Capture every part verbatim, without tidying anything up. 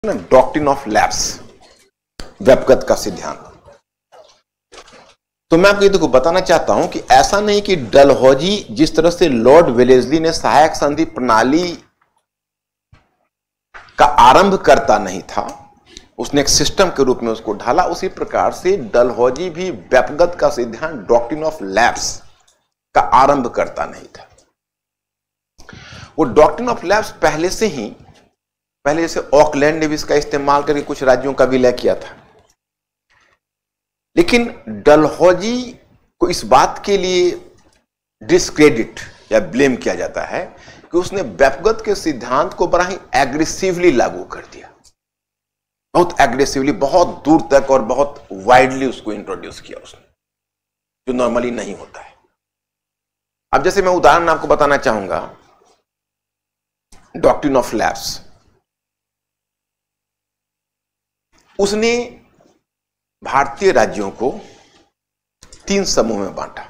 Doctrine of lapse, व्यपगत का सिद्धांत। तो मैं आपको ये देखो बताना चाहता हूं कि ऐसा नहीं कि डलहौजी जिस तरह से लॉर्ड वेलेस्ली ने सहायक संधि प्रणाली का आरंभ करता नहीं था, उसने एक सिस्टम के रूप में उसको ढाला, उसी प्रकार से डलहौजी भी व्यपगत का सिद्धांत डॉक्ट्रिन ऑफ लैप्स का आरंभ करता नहीं था। वो डॉक्ट्रिन ऑफ लैप्स पहले से ही पहले जैसे ऑकलैंड ने भी इसका इस्तेमाल करके कुछ राज्यों का विलय किया था, लेकिन डलहौजी को इस बात के लिए डिस्क्रेडिट या ब्लेम किया जाता है कि उसने व्यपगत के सिद्धांत को बड़ा ही एग्रेसिवली लागू कर दिया, बहुत एग्रेसिवली, बहुत दूर तक और बहुत वाइडली उसको इंट्रोड्यूस किया उसने, जो नॉर्मली नहीं होता है। अब जैसे मैं उदाहरण आपको बताना चाहूंगा, डॉक्ट्रिन ऑफ लैप्स, उसने भारतीय राज्यों को तीन समूह में बांटा।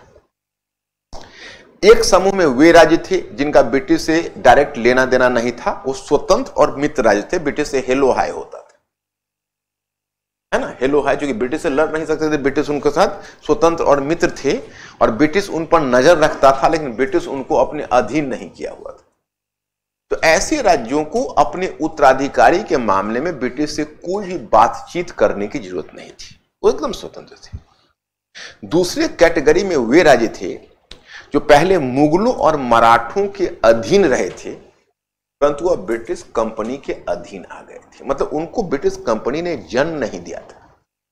एक समूह में वे राज्य थे जिनका ब्रिटिश से डायरेक्ट लेना देना नहीं था, वो स्वतंत्र और मित्र राज्य थे, ब्रिटिश से हेलो हाय होता था, है ना, हेलो हाय, जो कि ब्रिटिश से लड़ नहीं सकते थे, ब्रिटिश उनके साथ स्वतंत्र और मित्र थे और ब्रिटिश उन पर नजर रखता था, लेकिन ब्रिटिश उनको अपने अधीन नहीं किया हुआ था। तो ऐसे राज्यों को अपने उत्तराधिकारी के मामले में ब्रिटिश से कोई भी बातचीत करने की जरूरत नहीं थी, वो एकदम स्वतंत्र थे। दूसरे कैटेगरी में वे राज्य थे जो पहले मुगलों और मराठों के अधीन रहे थे, परंतु वह ब्रिटिश कंपनी के अधीन आ गए थे, मतलब उनको ब्रिटिश कंपनी ने जन्म नहीं दिया था।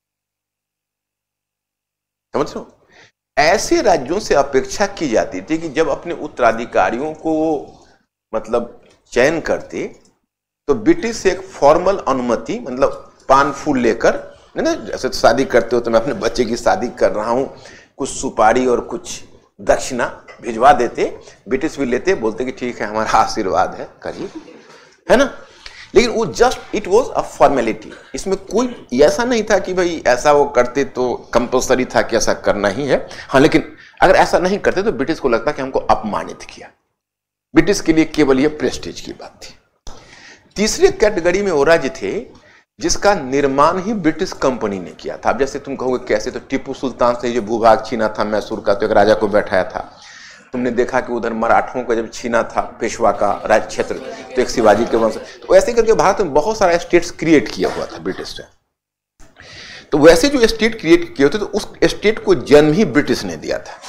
समझ रहे हो? ऐसे राज्यों से अपेक्षा की जाती थी कि जब अपने उत्तराधिकारियों को मतलब चयन करते तो ब्रिटिश से एक फॉर्मल अनुमति, मतलब पान फूल लेकर, ना जैसे शादी करते हो तो मैं अपने बच्चे की शादी कर रहा हूं, कुछ सुपारी और कुछ दक्षिणा भिजवा देते, ब्रिटिश भी लेते, बोलते कि ठीक है हमारा आशीर्वाद है, करिए, है ना। लेकिन वो just it was a formality, इसमें कोई ऐसा नहीं था कि भाई ऐसा वो करते तो कंपल्सरी था कि ऐसा करना ही है। हाँ, लेकिन अगर ऐसा नहीं करते तो ब्रिटिश को लगता कि हमको अपमानित किया, ब्रिटिश के लिए केवल यह प्रेस्टीज की बात थी। तीसरे कैटेगरी में वो राज्य थे जिसका निर्माण ही ब्रिटिश कंपनी ने किया था। अब जैसे तुम कहोगे कैसे, तो टीपू सुल्तान से जो भूभाग छीना था मैसूर का, तो एक राजा को बैठाया था, तुमने देखा कि उधर मराठों को जब छीना था पेशवा का राज्य क्षेत्र, तो एक शिवाजी के वंश, तो ऐसे करके भारत में बहुत सारा स्टेट्स क्रिएट किया हुआ था ब्रिटिश ने। तो वैसे जो स्टेट क्रिएट किए होते, तो उस स्टेट को जन्म ही ब्रिटिश ने दिया था।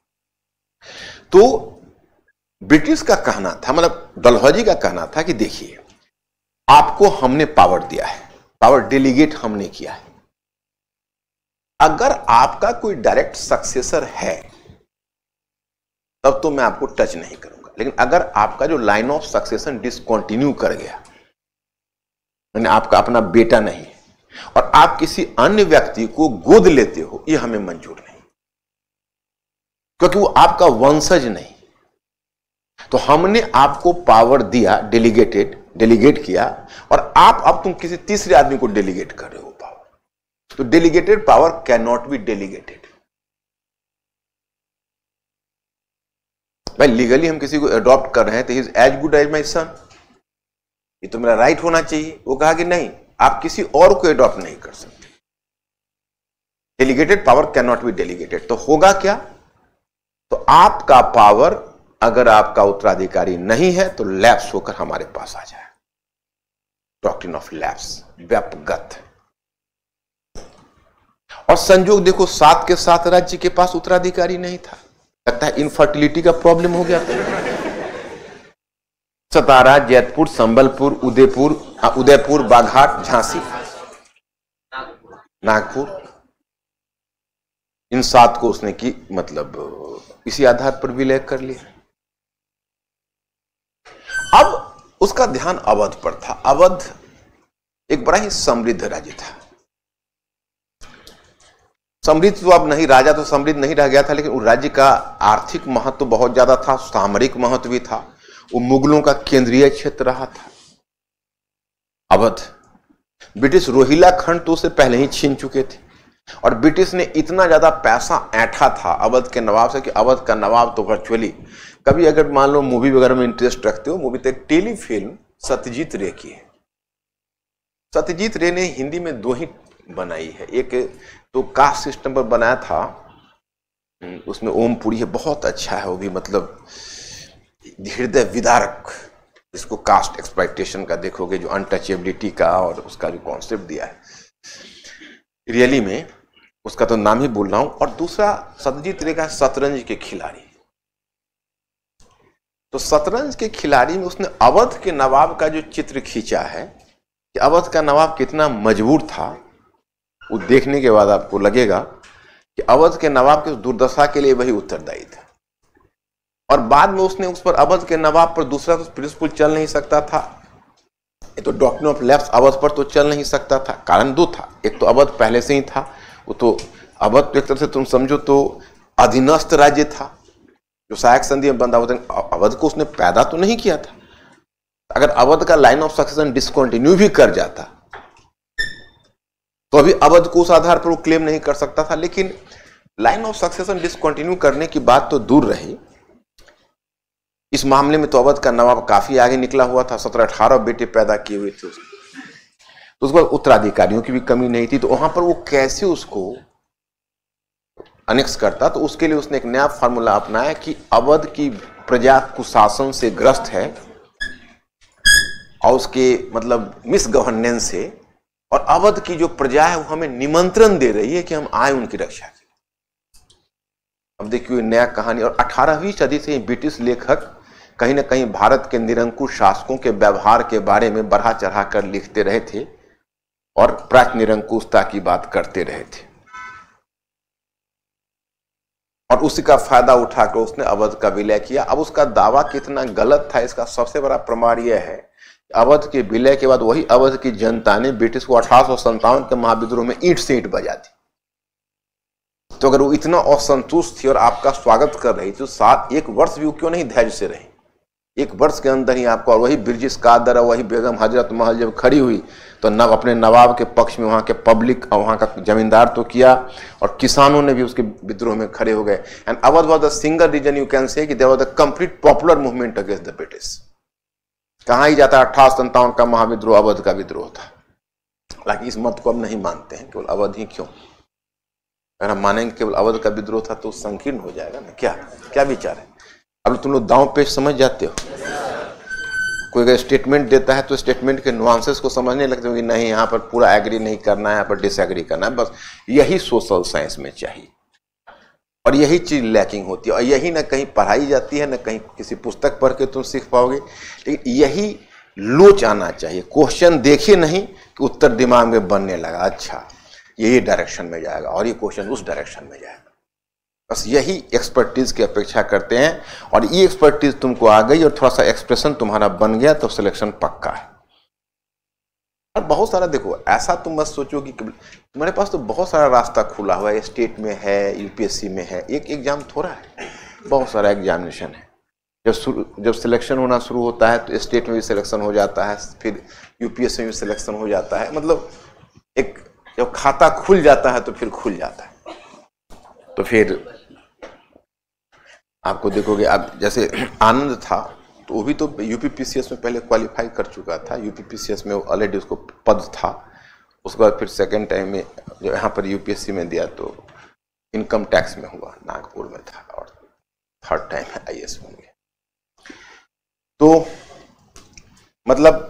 तो ब्रिटिश का कहना था, मतलब डलहौजी का कहना था कि देखिए आपको हमने पावर दिया है, पावर डेलीगेट हमने किया है, अगर आपका कोई डायरेक्ट सक्सेसर है तब तो मैं आपको टच नहीं करूंगा, लेकिन अगर आपका जो लाइन ऑफ सक्सेशन डिसकंटिन्यू कर गया, यानी आपका अपना बेटा नहीं और आप किसी अन्य व्यक्ति को गोद लेते हो, यह हमें मंजूर नहीं, क्योंकि वो आपका वंशज नहीं। तो हमने आपको पावर दिया, डेलीगेटेड डेलीगेट किया, और आप अब तुम किसी तीसरे आदमी को डेलीगेट कर रहे हो पावर। तो delegated power can not be delegated. भाई लीगली हम किसी को अडॉप्ट कर रहे हैं तो he is as good as my son, ये तो मेरा राइट होना चाहिए। वो कहा कि नहीं, आप किसी और को अडॉप्ट नहीं कर सकते, delegated power can not be delegated. तो होगा क्या, तो आपका पावर अगर आपका उत्तराधिकारी नहीं है तो लैप्स होकर हमारे पास आ जाए, डॉक्ट्रिन ऑफ लैप्स, व्यपगत। और संजोग देखो, सात के सात राज्य के पास उत्तराधिकारी नहीं था, लगता है इनफर्टिलिटी का प्रॉब्लम हो गया था। सतारा, जैतपुर, संबलपुर, उदयपुर उदयपुर बाघाट, झांसी, नागपुर, इन सात को उसने की मतलब इसी आधार पर विलय कर लिया। अब उसका ध्यान अवध पर था। अवध एक बड़ा ही समृद्ध राज्य था, समृद्ध तो अब नहीं, राजा तो समृद्ध नहीं रह गया था, लेकिन उस राज्य का आर्थिक महत्व तो बहुत ज्यादा था, सामरिक महत्व भी था, वो मुगलों का केंद्रीय क्षेत्र रहा था। अवध, ब्रिटिश रोहिला खंड तो उसे पहले ही छीन चुके थे, और ब्रिटिश ने इतना ज्यादा पैसा ऐंठा था अवध के नवाब से कि अवध का नवाब तो वर्चुअली, कभी अगर मान लो मूवी वगैरह में इंटरेस्ट रखते हो, मूवी तो एक टेलीफिल्म सत्यजीत रे की है, सत्यजीत रे ने हिंदी में दो ही बनाई है, एक तो कास्ट सिस्टम पर बनाया था, उसमें ओम पुरी है, बहुत अच्छा है वो भी, मतलब हृदय विदारक। इसको कास्ट एक्सप्लॉयटेशन का देखोगे, जो अनटचेबिलिटी का और उसका जो कॉन्सेप्ट दिया है, रियली में उसका तो नाम ही बोल रहा हूं। और दूसरा सत्यजीत रे का शतरंज के खिलाड़ी। तो शतरंज के खिलाड़ी में उसने अवध के नवाब का जो चित्र खींचा है कि अवध का नवाब कितना मजबूर था, वो देखने के बाद आपको लगेगा कि अवध के नवाब की दुर्दशा के लिए वही उत्तरदायी था। और बाद में उसने उस पर, अवध के नवाब पर दूसरा तो प्रिंसिपल चल नहीं सकता था, ये तो डॉक्ट्रिन ऑफ लैप्स अवध पर तो चल नहीं सकता था। कारण दो था, एक तो अवध पहले से ही था, वो तो अवध तो एक तरह से तुम समझो तो अधीनस्थ राज्य था, जो सहायक संधि में बंधा होता है। अवध को उसने पैदा तो नहीं किया था। अगर अवध का लाइन ऑफ सक्सेशन डिसकंटिन्यू भी कर जाता तो अभी अवध को उस आधार पर वो क्लेम नहीं कर सकता था। लेकिन लाइन ऑफ सक्सेशन डिसकंटिन्यू करने की बात तो दूर रही, इस मामले में तो अवध का नवाब काफी आगे निकला हुआ था, सत्रह अठारह बेटे पैदा किए हुए थे उसने, तो उसके बाद उत्तराधिकारियों की भी कमी नहीं थी। तो वहां पर वो कैसे उसको अनेक्स करता, तो उसके लिए उसने एक नया फार्मूला अपनाया कि अवध की प्रजा कुशासन से ग्रस्त है और उसके मतलब मिस गवर्नेंस से, और अवध की जो प्रजा है वो हमें निमंत्रण दे रही है कि हम आए उनकी रक्षा के लिए। अब देखिए नया कहानी। और अठारहवीं सदी से ब्रिटिश लेखक कहीं ना कहीं भारत के निरंकुश शासकों के व्यवहार के बारे में बढ़ा चढ़ा कर लिखते रहे थे और प्राच्य निरंकुशता की बात करते रहे थे, और उसी का फायदा उठाकर उसने अवध का विलय किया। अब उसका दावा कितना गलत था, इसका सबसे बड़ा प्रमाण यह है, अवध के विलय के बाद वही अवध की जनता ने ब्रिटिश को अठारह सौ संतावन के महाविद्रोह में ईंट से ईंट बजा दी। तो अगर वो इतना असंतुष्ट थी और आपका स्वागत कर रही थी, सात एक वर्ष भी क्यों नहीं धैर्य से रही, एक वर्ष के अंदर ही आपको, और वही ब्रिटिश कादर, वही बेगम हजरत महल जब खड़ी हुई तो नव अपने नवाब के पक्ष में वहां के पब्लिक और वहां का जमींदार तो किया, और किसानों ने भी उसके विद्रोह में खड़े हो गए। And Awadh was the single reason you can say कि there was the complete popular movement against the British. कहां ही जाता, अठारह सत्तावन का महाविद्रोह अवध का विद्रोह था। हालांकि इस मत को हम नहीं मानते हैं, केवल अवध ही क्यों, अगर हम मानेंगे केवल अवध का विद्रोह था तो संकीर्ण हो जाएगा ना। क्या क्या विचार है? अब तुम लोग दांव पेच समझ जाते हो। कोई अगर स्टेटमेंट देता है तो स्टेटमेंट के नुआंसेस को समझने लगते हो कि नहीं यहाँ पर पूरा एग्री नहीं करना है, यहाँ पर डिसएग्री करना है। बस यही सोशल साइंस में चाहिए, और यही चीज लैकिंग होती है, और यही ना कहीं पढ़ाई जाती है, ना कहीं किसी पुस्तक पढ़ के तुम सीख पाओगे। लेकिन यही लोच आना चाहिए, क्वेश्चन देखे नहीं कि उत्तर दिमाग में बनने लगा, अच्छा यही डायरेक्शन में जाएगा और ये क्वेश्चन उस डायरेक्शन में जाएगा। बस यही एक्सपर्टीज की अपेक्षा करते हैं, और ये एक्सपर्टीज तुमको आ गई और थोड़ा सा एक्सप्रेशन तुम्हारा बन गया तो सिलेक्शन पक्का है। और बहुत सारा देखो, ऐसा तुम मत सोचो कि तुम्हारे पास तो बहुत सारा रास्ता खुला हुआ है, स्टेट में है, यूपीएससी में है, एक एग्जाम थोड़ा है, बहुत सारा एग्जामिनेशन है। जब जब सिलेक्शन होना शुरू होता है तो स्टेट में भी सिलेक्शन हो जाता है, फिर यूपीएससी में भी सिलेक्शन हो जाता है। मतलब एक जब खाता खुल जाता है तो फिर खुल जाता है। तो फिर आपको देखोगे, आप जैसे आनंद था तो वो भी तो यूपीपीसीएस में पहले क्वालिफाई कर चुका था, यूपीपीसीएस में ऑलरेडी उसको पद था। उसके बाद फिर सेकेंड टाइम में जो यहाँ पर यूपीएससी में दिया तो इनकम टैक्स में हुआ, नागपुर में था, और थर्ड टाइम आईएएस में गया। तो मतलब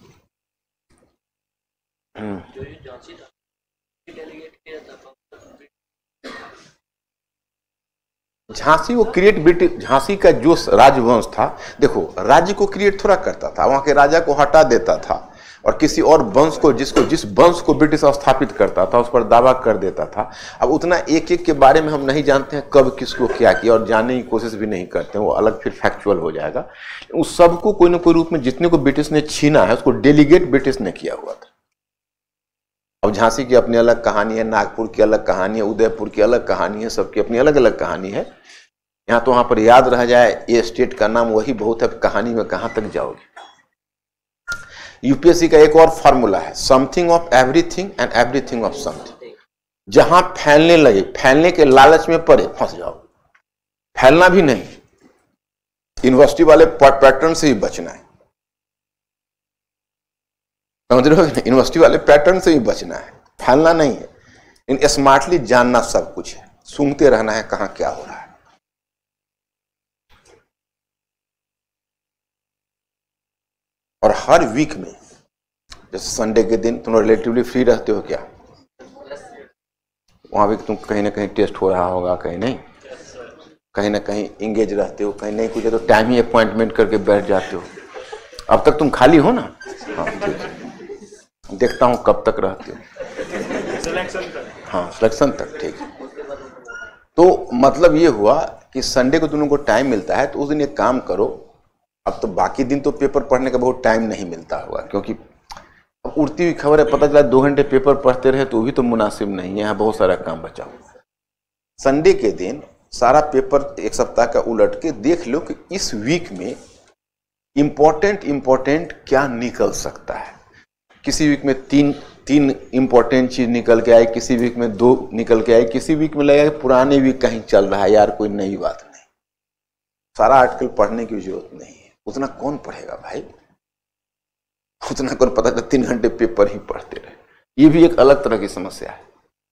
झांसी वो क्रिएट ब्रिटिश, झांसी का जो राजवंश था, देखो राज्य को क्रिएट थोड़ा करता था, वहां के राजा को हटा देता था और किसी और वंश को, जिसको जिस वंश को ब्रिटिश स्थापित करता था उस पर दावा कर देता था। अब उतना एक एक के बारे में हम नहीं जानते हैं कब किसको क्या किया, और जानने की कोशिश भी नहीं करते हैं, वो अलग फिर फैक्चुअल हो जाएगा। उस सबको कोई ना कोई रूप में जितने को ब्रिटिश ने छीना है उसको डेलीगेट ब्रिटिश ने किया हुआ था। अब झांसी की अपनी अलग कहानी है, नागपुर की अलग कहानी है, उदयपुर की अलग कहानी है, सबकी अपनी अलग अलग कहानी है। यहाँ तो वहां पर याद रह जाए ये स्टेट का नाम, वही बहुत है, कहानी में कहां तक जाओगे। यूपीएससी का एक और फॉर्मूला है, something of everything and everything of something. जहां फैलने लगे, फैलने के लालच में पड़े फंस जाओ, फैलना भी नहीं, यूनिवर्सिटी वाले पैटर्न से ही बचना है। समझ रहे हो? यूनिवर्सिटी वाले पैटर्न से भी बचना है, फैलना नहीं है। इन स्मार्टली जानना सब कुछ है, सूंघते रहना है कहां क्या हो रहा है। और हर वीक में जैसे संडे के दिन तुम रिलेटिवली फ्री रहते हो क्या? वहां भी तुम कहीं ना कहीं टेस्ट हो रहा होगा, कहीं नहीं, कहीं ना कहीं इंगेज रहते हो, कहीं नहीं कुछ है तो टाइम ही अपॉइंटमेंट करके बैठ जाते हो। अब तक तुम खाली हो ना? हाँ ठीक है, देखता हूं कब तक रहते हो। सिलेक्शन तक। हाँ सिलेक्शन तक, ठीक है। तो मतलब ये हुआ कि संडे को तुम लोगों को टाइम मिलता है तो उस दिन एक काम करो। अब तो बाकी दिन तो पेपर पढ़ने का बहुत टाइम नहीं मिलता होगा, क्योंकि अब उड़ती हुई खबर है, पता चला दो घंटे पेपर पढ़ते रहे तो भी तो मुनासिब नहीं है, यहाँ बहुत सारा काम बचा हुआ। संडे के दिन सारा पेपर एक सप्ताह का उलट के देख लो कि इस वीक में इंपॉर्टेंट इंपॉर्टेंट क्या निकल सकता है। किसी वीक में तीन तीन इंपॉर्टेंट चीज निकल के आई, किसी वीक में दो निकल के आई, किसी वीक में लगा पुराने वीक कहीं चल रहा है, यार कोई नई बात नहीं। सारा आर्टिकल पढ़ने की जरूरत नहीं है, उतना कौन पढ़ेगा भाई, उतना कौन, पता चला तीन घंटे पेपर ही पढ़ते रहे। ये भी एक अलग तरह की समस्या है।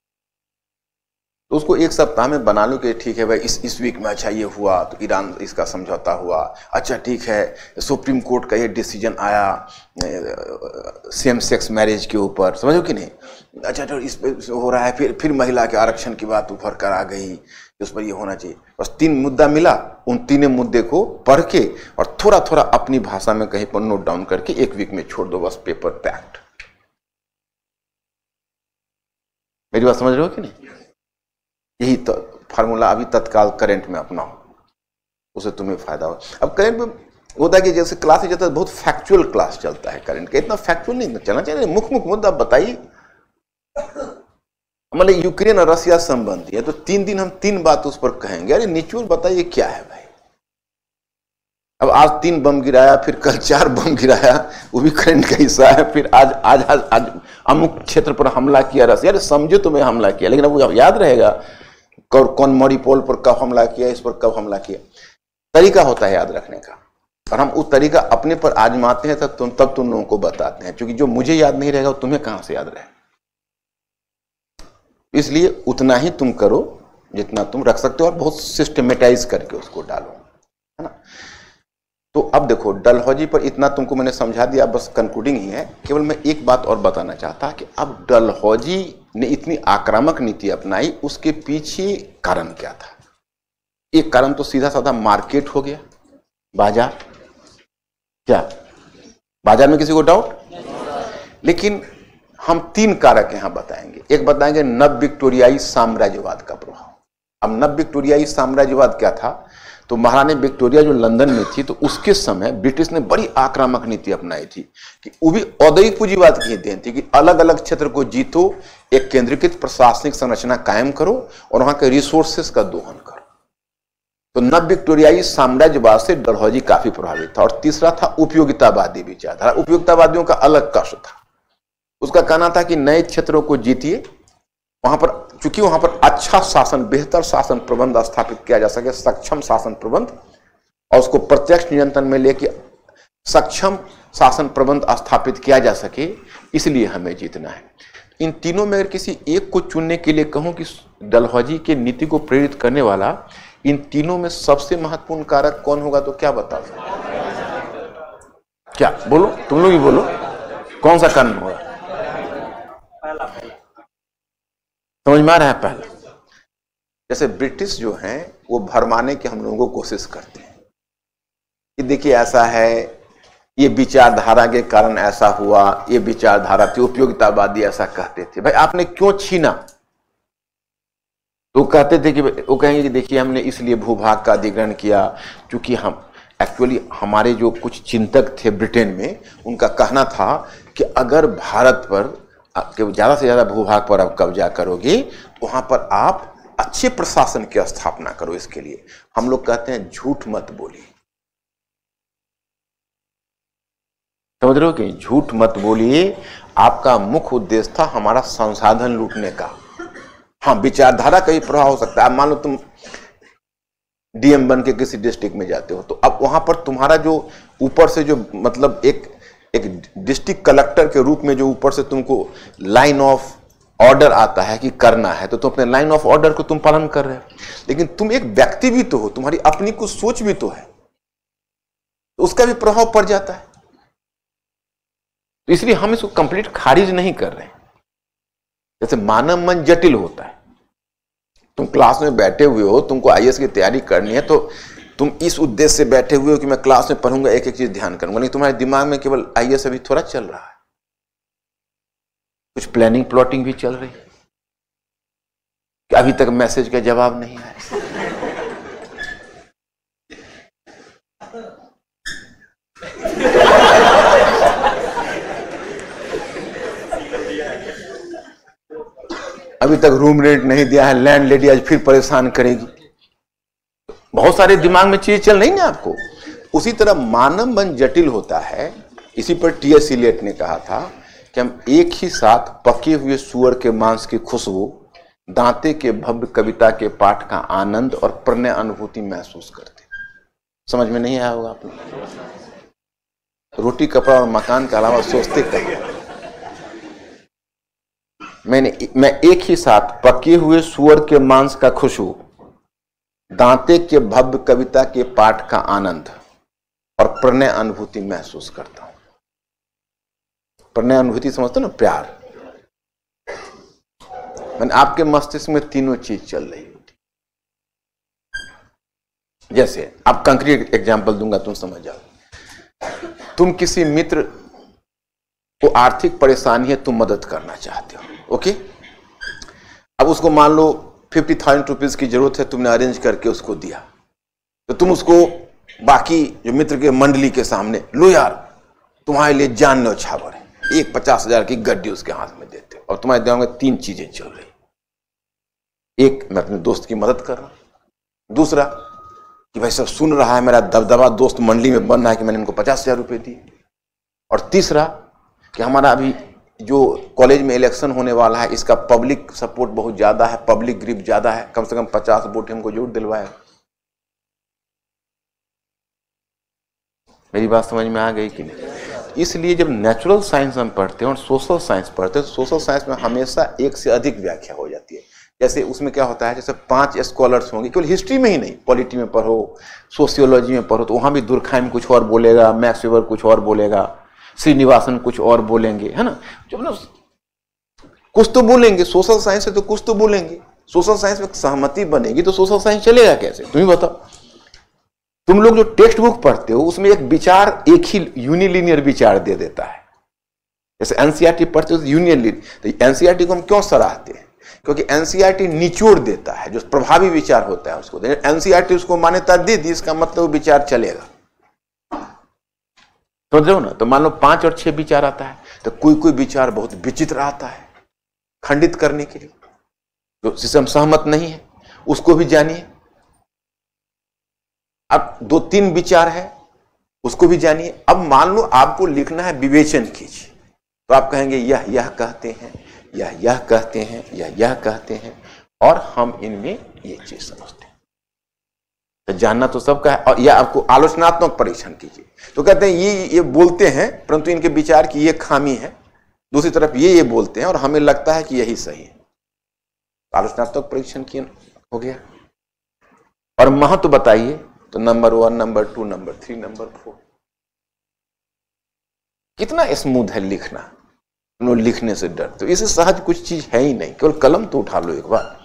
तो उसको एक सप्ताह में बना लो कि ठीक है भाई इस इस वीक में अच्छा ये हुआ तो ईरान इसका समझौता हुआ, अच्छा ठीक है सुप्रीम कोर्ट का ये डिसीजन आया सेम सेक्स मैरिज के ऊपर, समझो कि नहीं, अच्छा तो इस पे हो रहा है, फिर फिर महिला के आरक्षण की बात उभर कर आ गई, उस पर ये होना चाहिए। बस तीन मुद्दा मिला, उन तीन मुद्दे को पढ़ के और थोड़ा थोड़ा अपनी भाषा में कहीं पर नोट डाउन करके एक वीक में छोड़ दो, बस पेपर पैक्ड। मेरी बात समझ रहे हो कि नहीं? यही तो फार्मूला अभी तत्काल करंट में अपनाओ, उसे तुम्हें फायदा हो। अब करंट में होता है कि जैसे क्लास ही चलता है, बहुत फैक्चुअल क्लास चलता है करंट का, इतना फैक्चुअल नहीं चलना चाहिए। मुख्य मुख्य मुद्दा बताइए। मतलब यूक्रेन और रसिया संबंधी है तो तीन दिन हम तीन बात उस पर कहेंगे, अरे निचोड़ बताइए क्या है भाई। अब आज तीन बम गिराया, फिर कल चार बम गिराया, वो भी करंट का हिस्सा है, फिर आज आज आज, आज अमुक क्षेत्र पर हमला किया रसिया, अरे समझो तुम्हें हमला किया, लेकिन अब वो याद रहेगा कौन मरिपोल पर कब हमला किया, इस पर कब हमला किया। तरीका होता है याद रखने का, और हम उस तरीका अपने पर आजमाते हैं तब तुम तब तुम लोगों को बताते हैं, क्योंकि जो मुझे याद नहीं रहेगा तुम्हें कहां से याद रहेगा। इसलिए उतना ही तुम करो जितना तुम रख सकते हो, और बहुत सिस्टमेटाइज करके उसको डालो, है ना। तो अब देखो डलहौजी पर इतना तुमको मैंने समझा दिया, बस कंक्लूडिंग ही है। केवल मैं एक बात और बताना चाहता कि अब डलहौजी ने इतनी आक्रामक नीति अपनाई, उसके पीछे कारण क्या था? एक कारण तो सीधा साधा मार्केट हो गया, बाजार। क्या बाजार में किसी को डाउट? लेकिन हम तीन कारक यहां बताएंगे। एक बताएंगे नव विक्टोरियाई साम्राज्यवाद का प्रभाव। अब नव विक्टोरियाई साम्राज्यवाद क्या था? तो महारानी विक्टोरिया जो लंदन में थी तो उसके समय ब्रिटिश ने बड़ी आक्रामक नीति अपनाई थी कि वो भी औद्योगिक पूंजीवाद की देन थी कि अलग अलग क्षेत्र को जीतो, एक केंद्रीकृत प्रशासनिक संरचना कायम करो और वहां के रिसोर्सेस का दोहन करो। तो नव विक्टोरियाई साम्राज्यवाद से डलहौजी काफी प्रभावित था। और तीसरा था उपयोगितावादी विचारधारा। उपयोगितावादियों का अलग कष्ट था, उसका कहना था कि नए क्षेत्रों को जीतिए, वहां पर चूंकि वहां पर अच्छा शासन, बेहतर शासन प्रबंध स्थापित किया जा सके, सक्षम शासन प्रबंध, और उसको प्रत्यक्ष नियंत्रण में लेके सक्षम शासन प्रबंध स्थापित किया जा सके, इसलिए हमें जीतना है। इन तीनों में अगर किसी एक को चुनने के लिए कहूं कि डलहौजी के नीति को प्रेरित करने वाला इन तीनों में सबसे महत्वपूर्ण कारक कौन होगा, तो क्या बता सकते? क्या बोलो, तुम लोग ही बोलो, कौन सा कारण होगा? समझ में आ रहा है? पहला, जैसे ब्रिटिश जो हैं वो भरमाने की हम लोगों को कोशिश करते हैं कि देखिए ऐसा है, ये विचारधारा के कारण ऐसा हुआ, ये विचारधारा थी, उपयोगितावादी ऐसा कहते थे। भाई आपने क्यों छीना? तो कहते थे कि वो कहेंगे कि देखिए हमने इसलिए भूभाग का अधिग्रहण किया, क्योंकि हम एक्चुअली हमारे जो कुछ चिंतक थे ब्रिटेन में, उनका कहना था कि अगर भारत पर ज्यादा से ज्यादा भूभाग पर आप कब्जा करोगे तो वहां पर आप अच्छे प्रशासन की स्थापना करो। इसके लिए हम लोग कहते हैं झूठ मत बोलिए। समझ रहे हो कि झूठ मत बोलिए, आपका मुख्य उद्देश्य था हमारा संसाधन लूटने का। हाँ, विचारधारा का ही प्रभाव हो सकता है। मान लो तुम डीएम बन के किसी डिस्ट्रिक्ट में जाते हो, तो अब वहां पर तुम्हारा जो ऊपर से जो मतलब एक एक डिस्ट्रिक्ट कलेक्टर के रूप में जो ऊपर से तुमको लाइन ऑफ ऑर्डर आता है कि करना है, तो तुम अपने लाइन ऑफ ऑर्डर को तुम पालन कर रहे हो, लेकिन तुम एक व्यक्ति भी तो हो, तुम्हारी अपनी कुछ सोच भी तो है, तो उसका भी प्रभाव पड़ जाता है। तो इसलिए हम इसको कंप्लीट खारिज नहीं कर रहे हैं। जैसे मानव मन जटिल होता है, तुम क्लास में बैठे हुए हो, तुमको आई ए एस की तैयारी करनी है, तो तुम इस उद्देश्य से बैठे हुए हो कि मैं क्लास में पढ़ूंगा, एक एक चीज ध्यान करूंगा, नहीं तुम्हारे दिमाग में केवल आई ए एस अभी थोड़ा चल रहा है, कुछ प्लानिंग प्लॉटिंग भी चल रही है कि अभी तक मैसेज का जवाब नहीं आया। अभी तक रूम रेंट नहीं दिया है, लैंड लेडी आज फिर परेशान करेगी। बहुत सारे दिमाग में चीज चल रही ना आपको। उसी तरह मानव मन जटिल होता है। इसी पर टी एस इलियट ने कहा था कि हम एक ही साथ पके हुए सुअर के मांस की खुशबू, दांते के भव्य कविता के पाठ का आनंद और प्रणय अनुभूति महसूस करते। समझ में नहीं आया होगा आपने? रोटी कपड़ा और मकान के अलावा सोचते कहीं। मैंने मैं एक ही साथ पके हुए सुअर के मांस का खुशबू, दांते के भव्य कविता के पाठ का आनंद और प्रणय अनुभूति महसूस करता हूं। प्रणय अनुभूति समझते हो ना, प्यार। मैंने आपके मस्तिष्क में तीनों चीज चल रही होती। जैसे आप कंक्रीट एग्जांपल दूंगा, तुम समझ जाओ। तुम किसी मित्र को आर्थिक परेशानी है, तुम मदद करना चाहते हो, ओके। अब उसको मान लो फिफ्टी थाउजेंड रुपीज की जरूरत है, तुमने अरेंज करके उसको दिया, तो तुम उसको बाकी जो मित्र के मंडली के सामने, लो यार तुम्हारे लिए जान न्यौछावर है, एक पचास हजार की गड्डी उसके हाथ में देते हो, और तुम्हारे दिमाग में तीन चीजें चल रही। एक, मैं अपने दोस्त की मदद कर रहा हूं। दूसरा कि भाई सब सुन रहा है, मेरा दबदबा दोस्त मंडली में बन रहा है कि मैंने इनको पचास हजार रुपये दिए। और तीसरा कि हमारा अभी जो कॉलेज में इलेक्शन होने वाला है, इसका पब्लिक सपोर्ट बहुत ज्यादा है, पब्लिक ग्रिप ज्यादा है, कम से कम पचास वोट हमको जरूर दिलवाए। मेरी बात समझ में आ गई कि नहीं? इसलिए जब नेचुरल साइंस हम पढ़ते हैं और सोशल साइंस पढ़ते हैं, तो सोशल साइंस में हमेशा एक से अधिक व्याख्या हो जाती है। जैसे उसमें क्या होता है, जैसे पांच स्कॉलर्स होंगे, केवल हिस्ट्री में ही नहीं, पॉलिटी में पढ़ो, सोशियोलॉजी में पढ़ो, तो वहां भी दुर्खाइम कुछ और बोलेगा, मैक्स वेबर कुछ और बोलेगा, श्रीनिवासन कुछ और बोलेंगे, है ना। जब ना कुछ तो बोलेंगे, सोशल साइंस है तो कुछ तो बोलेंगे। सोशल साइंस में सहमति बनेगी तो सोशल साइंस चलेगा कैसे, तुम ही बताओ। तुम लोग जो टेक्स्ट बुक पढ़ते हो उसमें एक विचार एक ही यूनिलिनियर विचार दे देता है। जैसे एनसीईआरटी पढ़ते हो तो यूनियन, तो एनसीईआरटी को हम क्यों सराहते हैं? क्योंकि एनसीईआरटी निचोड़ देता है, जो प्रभावी विचार होता है उसको। एनसीईआरटी उसको मान्यता दे दी, इसका मतलब विचार चलेगा, समझ रहे हो ना। तो मान लो पांच और छह विचार आता है, तो कोई कोई विचार बहुत विचित्र आता है खंडित करने के लिए, जो सिस्टम सहमत नहीं है उसको भी जानिए। अब दो तीन विचार है उसको भी जानिए। अब मान लो आपको लिखना है विवेचन कीजिए, तो आप कहेंगे यह यह कहते हैं, यह यह कहते हैं, यह यह कहते हैं, और हम इनमें ये चीज समझते हैं। तो जानना तो सबका है। और या आपको आलोचनात्मक परीक्षण कीजिए, तो कहते हैं ये ये बोलते हैं परंतु इनके विचार की ये खामी है, दूसरी तरफ ये ये बोलते हैं और हमें लगता है कि यही सही है। आलोचनात्मक परीक्षण किया हो गया। और महत्व बताइए, तो number one, number two, number three, number four. कितना स्मूथ है लिखना, लिखने से डर, तो इसे सहज कुछ चीज है ही नहीं, केवल कलम तो उठा लो एक बार।